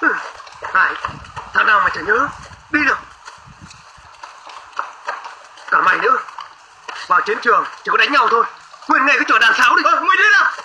Hải, thằng nào mà chả nhớ, đi được. Cả mày nữa, vào chiến trường chỉ có đánh nhau thôi, quên nghe cái trò đàn sáo đi. Mày đi nào.